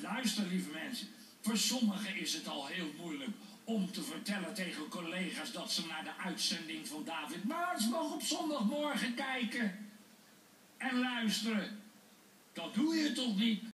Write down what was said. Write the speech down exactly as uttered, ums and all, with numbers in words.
luister, lieve mensen. Voor sommigen is het al heel moeilijk om te vertellen tegen collega's dat ze naar de uitzending van David Maarsbach op zondagmorgen kijken en luisteren. Dat doe je toch niet?